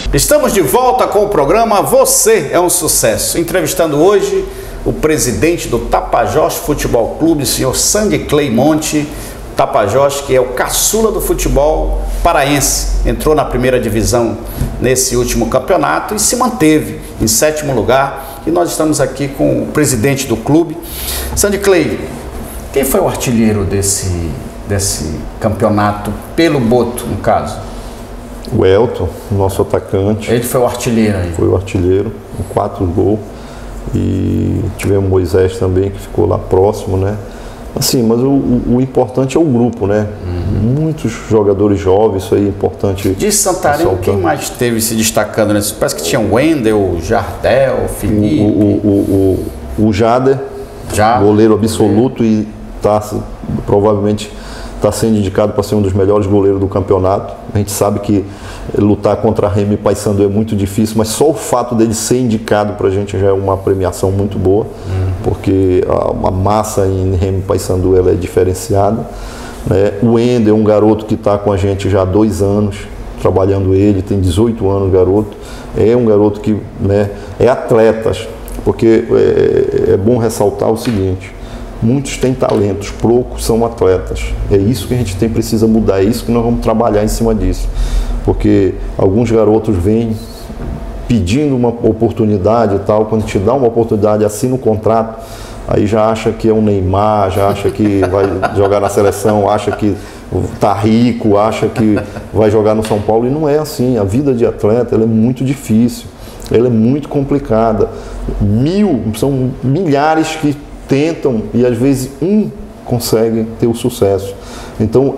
Estamos de volta com o programa Você é um Sucesso. Entrevistando hoje o presidente do Tapajós Futebol Clube, o senhor Sandy Clay Monte. Tapajós, que é o caçula do futebol paraense, entrou na primeira divisão nesse último campeonato e se manteve em 7º lugar. E nós estamos aqui com o presidente do clube. Sandy Clay, quem foi o artilheiro desse campeonato, pelo Boto, no caso? O Elton, nosso atacante. Ele foi o artilheiro aí? Foi o artilheiro, com 4 gols. E tivemos o Moisés também, que ficou lá próximo, né? Assim, mas o importante é o grupo, né? Muitos jogadores jovens, isso aí é importante. De Santarém, quem mais esteve se destacando nesse? Parece que tinha o Wendel, o Jardel, o Felipe. O Jader, goleiro absoluto, e provavelmente está sendo indicado para ser um dos melhores goleiros do campeonato. A gente sabe que lutar contra Remo e Paysandu é muito difícil, mas só o fato dele ser indicado para a gente já é uma premiação muito boa, porque a massa em Remo e Paysandu ela é diferenciada, né? O Wendel é um garoto que está com a gente já há 2 anos, trabalhando ele, tem 18 anos, garoto. É um garoto que, né, é atleta, porque é bom ressaltar o seguinte: muitos têm talentos, poucos são atletas. É isso que a gente precisa mudar, é isso que nós vamos trabalhar em cima disso. Porque alguns garotos vêm pedindo uma oportunidade e tal, quando te dá uma oportunidade, assina o contrato, aí já acha que é um Neymar, já acha que vai jogar na seleção, acha que tá rico, acha que vai jogar no São Paulo, e não é assim. A vida de atleta ela é muito difícil, ela é muito complicada. São milhares que tentam e às vezes consegue ter o sucesso. Então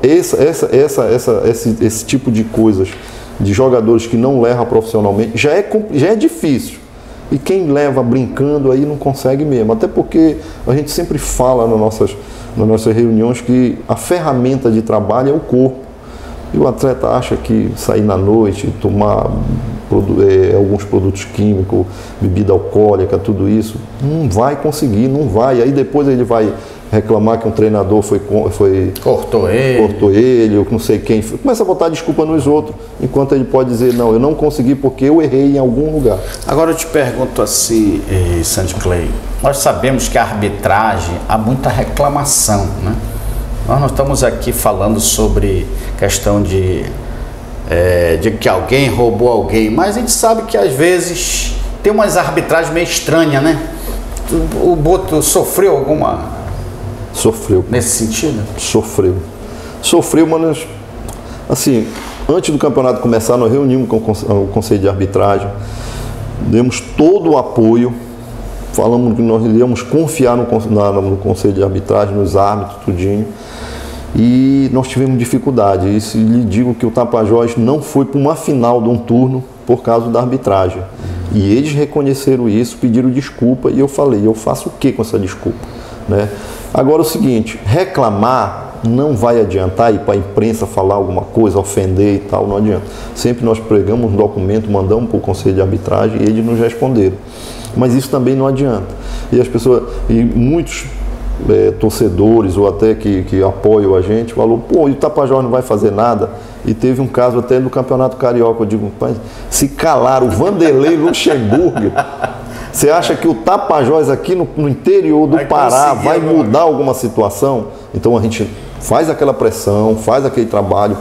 esse tipo de coisas, de jogadores que não levam profissionalmente, já é difícil. E quem leva brincando aí não consegue mesmo. Até porque a gente sempre fala nas nossas reuniões que a ferramenta de trabalho é o corpo. E o atleta acha que sair na noite, tomar alguns produtos químicos, bebida alcoólica, tudo isso, não vai conseguir, não vai. Aí depois ele vai reclamar que um treinador cortou ele, ou não sei quem. Começa a botar desculpa nos outros, enquanto ele pode dizer: não, eu não consegui porque eu errei em algum lugar. Agora eu te pergunto assim, Sandy Clay, nós sabemos que a arbitragem, há muita reclamação, né? Nós não estamos aqui falando sobre questão de que alguém roubou alguém, mas a gente sabe que às vezes tem umas arbitragens meio estranhas, né? O Boto sofreu alguma... Sofreu. Nesse sentido? Sofreu, mas assim, antes do campeonato começar, nós reunimos com o Conselho de Arbitragem, demos todo o apoio, falamos que nós iríamos confiar no Conselho de Arbitragem, nos árbitros, tudinho. E nós tivemos dificuldade. E lhe digo que o Tapajós não foi para uma final de um turno por causa da arbitragem. E eles reconheceram isso, pediram desculpa, e eu falei: eu faço o que com essa desculpa, né? Agora, o seguinte: reclamar não vai adiantar, ir para a imprensa falar alguma coisa, ofender e tal, não adianta. Sempre nós pregamos um documento, mandamos para o Conselho de Arbitragem e eles nos responderam. Mas isso também não adianta. E as pessoas, e muitos torcedores ou até que apoiam a gente, falou: pô, e o Tapajós não vai fazer nada? E teve um caso até no Campeonato Carioca. Eu digo: pai, se calaram, o Vanderlei Luxemburgo. Você acha que o Tapajós aqui no interior do Pará vai mudar alguma situação? Então a gente faz aquela pressão, faz aquele trabalho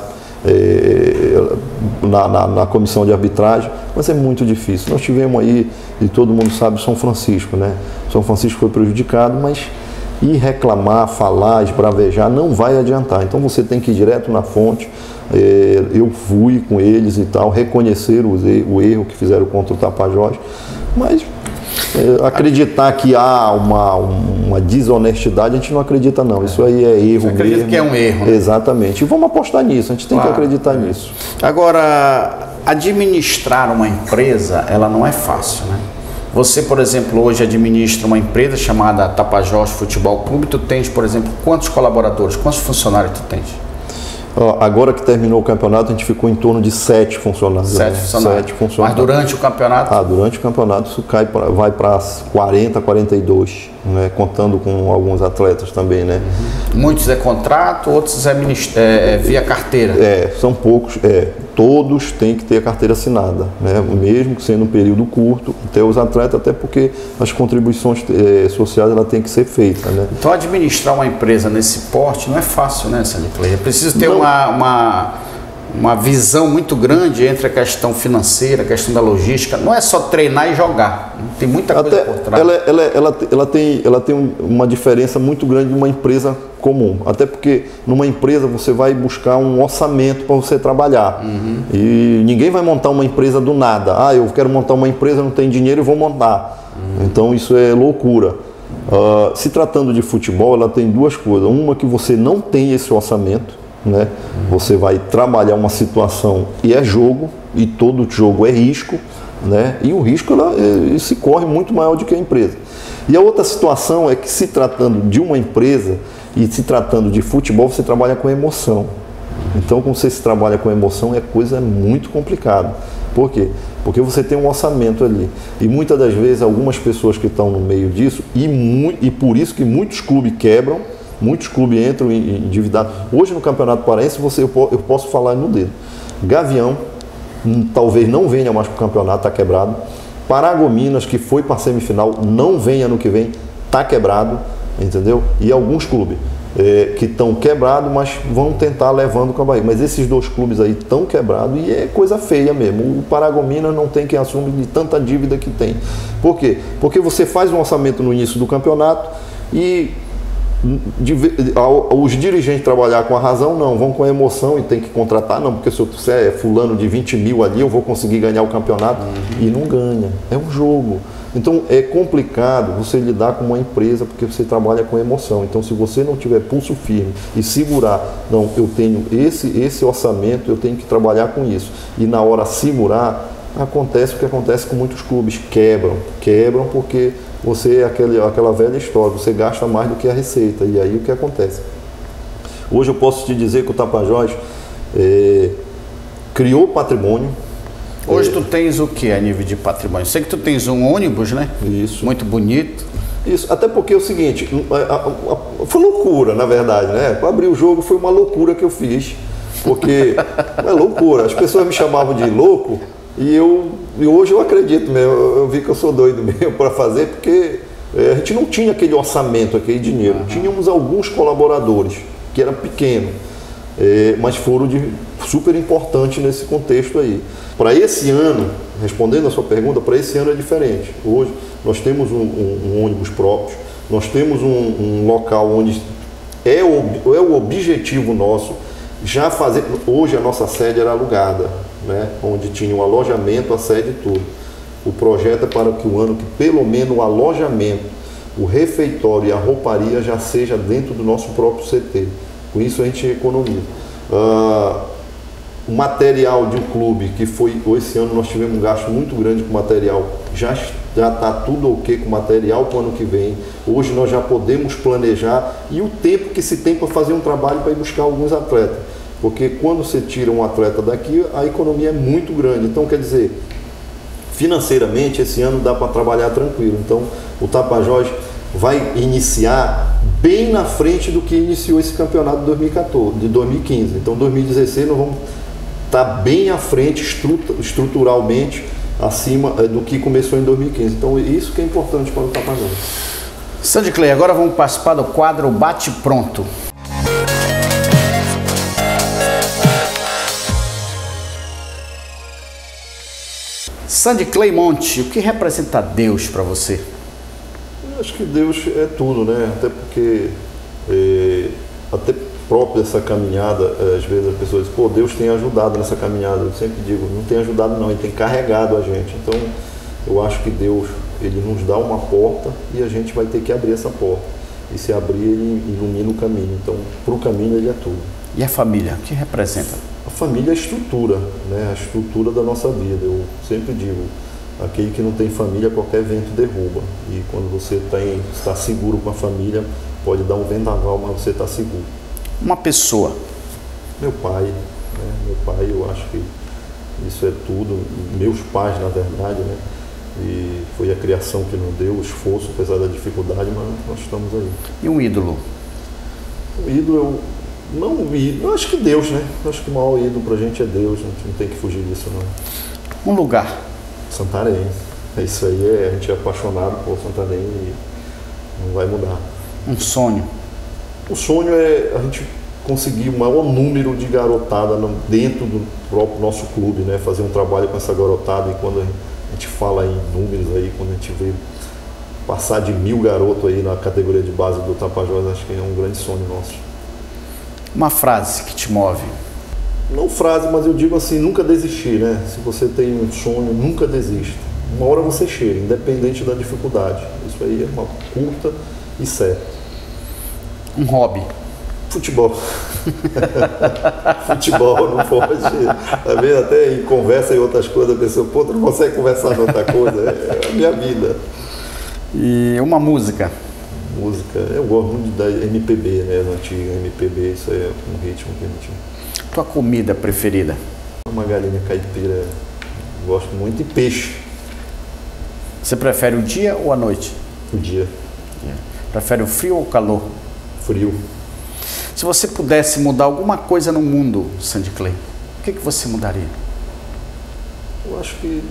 na comissão de arbitragem, mas é muito difícil. Nós tivemos aí, e todo mundo sabe, São Francisco, né? São Francisco foi prejudicado, mas ir reclamar, falar, esbravejar não vai adiantar. Então você tem que ir direto na fonte. Eu fui com eles e tal, reconhecer o erro que fizeram contra o Tapajós, mas acreditar que há uma desonestidade, a gente não acredita não. Isso aí é erro mesmo. Acredita que é um erro, né? Exatamente. E vamos apostar nisso, a gente tem que acreditar nisso. Agora, administrar uma empresa, ela não é fácil, né? Você, por exemplo, hoje administra uma empresa chamada Tapajós Futebol Clube. Tu tens, por exemplo, quantos colaboradores, quantos funcionários tu tens? Agora que terminou o campeonato, a gente ficou em torno de 7 funcionários. 7 funcionários. Mas durante o campeonato? Durante o campeonato isso vai para 40, 42, né? Contando com alguns atletas também, né? Muitos é contrato, outros é via carteira? São poucos. todos têm que ter a carteira assinada, né? Mesmo sendo um período curto, até os atletas, até porque as contribuições sociais ela tem que ser feita, né? Então administrar uma empresa nesse porte não é fácil, né, Sandy Clay? É preciso ter uma visão muito grande entre a questão financeira, a questão da logística. Não é só treinar e jogar. Tem muita coisa por trás. Ela tem uma diferença muito grande de uma empresa comum. Até porque numa empresa você vai buscar um orçamento para você trabalhar. E ninguém vai montar uma empresa do nada. Ah, eu quero montar uma empresa, não tenho dinheiro e vou montar. Então isso é loucura. Se tratando de futebol, ela tem duas coisas. Uma, que você não tem esse orçamento, né? Você vai trabalhar uma situação e é jogo, e todo jogo é risco, né? E o risco se corre muito maior do que a empresa. E a outra situação é que, se tratando de uma empresa e se tratando de futebol, você trabalha com emoção. Então, quando você se trabalha com emoção, é coisa muito complicada. Por quê? Porque você tem um orçamento ali. E muitas das vezes, algumas pessoas que estão no meio disso, e por isso que muitos clubes quebram, muitos clubes entram endividados. Hoje no Campeonato Paraense eu posso falar no dedo. Gavião talvez não venha mais para o campeonato, está quebrado. Paragominas, que foi para a semifinal, não venha no que vem, está quebrado, entendeu? E alguns clubes que estão quebrados, mas vão tentar levando com a Bahia. Mas esses dois clubes aí estão quebrados e é coisa feia mesmo. O Paragominas não tem quem assume de tanta dívida que tem. Por quê? Porque você faz um orçamento no início do campeonato e os dirigentes trabalhar com a razão, não, vão com a emoção e tem que contratar, não, porque se eu é fulano de 20 mil ali, eu vou conseguir ganhar o campeonato, e não ganha, é um jogo. Então é complicado você lidar com uma empresa, porque você trabalha com emoção. Então, se você não tiver pulso firme e segurar, não, eu tenho esse orçamento, eu tenho que trabalhar com isso, e na hora segurar, acontece o que acontece com muitos clubes, quebram porque você é aquela velha história, você gasta mais do que a receita, e aí o que acontece? Hoje eu posso te dizer que o Tapajós criou patrimônio. Hoje tu tens o que a nível de patrimônio? Sei que tu tens um ônibus, né? Isso. Muito bonito. Isso, até porque é o seguinte, foi loucura, na verdade, né? Para abrir o jogo foi uma loucura que eu fiz, porque é loucura, as pessoas me chamavam de louco, e hoje eu acredito mesmo, eu vi que eu sou doido mesmo para fazer, porque a gente não tinha aquele orçamento, aquele dinheiro. Tínhamos alguns colaboradores, que eram pequenos, mas foram super importantes nesse contexto aí. Para esse ano, respondendo a sua pergunta, para esse ano é diferente. Hoje nós temos um ônibus próprio, nós temos um local onde é o objetivo nosso já fazer. Hoje a nossa sede era alugada, né? Onde tinha o alojamento, a sede e tudo. O projeto é para que o ano que pelo menos o alojamento, o refeitório e a rouparia já seja dentro do nosso próprio CT. Com isso a gente economiza. O material de um clube que foi, esse ano nós tivemos um gasto muito grande com material, já está tudo ok com material para o ano que vem. Hoje nós já podemos planejar, e o tempo que se tem para fazer um trabalho para ir buscar alguns atletas, porque quando você tira um atleta daqui, a economia é muito grande. Então, quer dizer, financeiramente esse ano dá para trabalhar tranquilo. Então o Tapajós vai iniciar bem na frente do que iniciou esse campeonato de 2015. Então 2016 nós vamos estar bem à frente estruturalmente acima do que começou em 2015. Então isso que é importante para o Tapajós. Sandy Clay, agora vamos participar do quadro Bate Pronto. Sandy Clay Monte, o que representa Deus para você? Eu acho que Deus é tudo, né? Até porque até próprio essa caminhada, às vezes as pessoas dizem, pô, Deus tem ajudado nessa caminhada. Eu sempre digo, não tem ajudado não, Ele tem carregado a gente. Então eu acho que Deus, Ele nos dá uma porta e a gente vai ter que abrir essa porta. E se abrir, Ele ilumina o caminho. Então, para o caminho Ele é tudo. E a família, o que representa? A família é a estrutura, né? A estrutura da nossa vida. Eu sempre digo, aquele que não tem família, qualquer vento derruba. E quando você está seguro com a família, pode dar um vendaval, mas você está seguro. Uma pessoa. Meu pai, né? Meu pai, eu acho que isso é tudo. Meus pais, na verdade, né? E foi a criação que nos deu, o esforço, apesar da dificuldade, mas nós estamos aí. E um ídolo? O ídolo Não, eu acho que Deus, né? Eu acho que o maior ídolo pra gente é Deus, a gente não tem que fugir disso, não. Um lugar? Santarém. É isso aí, a gente é apaixonado por Santarém e não vai mudar. Um sonho? O sonho é a gente conseguir o maior número de garotada dentro do próprio nosso clube, né? Fazer um trabalho com essa garotada, e quando a gente fala em números aí, quando a gente vê passar de 1000 garotos aí na categoria de base do Tapajós, acho que é um grande sonho nosso. Uma frase que te move? Não frase, mas eu digo assim, nunca desistir, né? Se você tem um sonho, nunca desista. Uma hora você chega, independente da dificuldade. Isso aí é uma curta e certa. Um hobby? Futebol. Futebol, não pode. Às vezes até em conversa e outras coisas, a pessoa, pô, tu não consegue conversar em outra coisa. É a minha vida. E uma música? Música, eu gosto muito da MPB, né? Da antiga MPB, isso aí é um ritmo que a gente... Tua comida preferida? Uma galinha caipira, gosto muito, e peixe. Você prefere o dia ou a noite? O dia. Prefere o frio ou o calor? Frio. Se você pudesse mudar alguma coisa no mundo, Sandy Clay, o que você mudaria? Eu acho que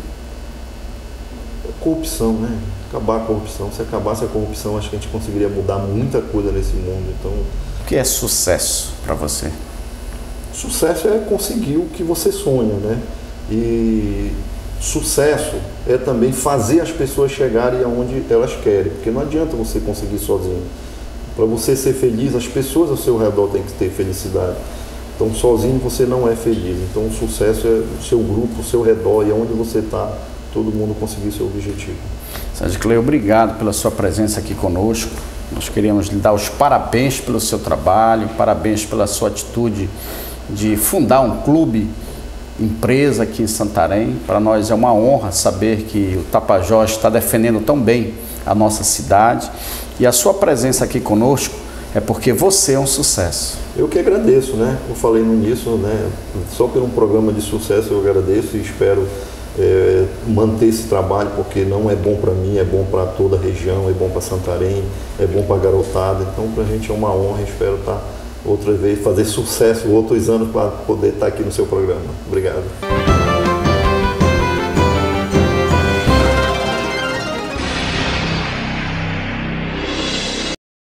a corrupção, né? Acabar a corrupção. Se acabasse a corrupção, acho que a gente conseguiria mudar muita coisa nesse mundo. Então, o que é sucesso para você? Sucesso é conseguir o que você sonha, né? E sucesso é também fazer as pessoas chegarem aonde elas querem, porque não adianta você conseguir sozinho. Para você ser feliz, as pessoas ao seu redor têm que ter felicidade. Então, sozinho você não é feliz. Então, o sucesso é o seu grupo, o seu redor, e onde você está, todo mundo conseguir seu objetivo. Sandy Clay, obrigado pela sua presença aqui conosco. Nós queríamos lhe dar os parabéns pelo seu trabalho, parabéns pela sua atitude de fundar um clube, empresa aqui em Santarém. Para nós é uma honra saber que o Tapajós está defendendo tão bem a nossa cidade, e a sua presença aqui conosco é porque você é um sucesso. Eu que agradeço, né? Eu falei no início, né? Só por um programa de sucesso eu agradeço e espero manter esse trabalho, porque não é bom para mim, é bom para toda a região, é bom para Santarém, é bom para a garotada. Então, para a gente é uma honra, espero estar outra vez, fazer sucesso outros anos para poder estar aqui no seu programa. Obrigado.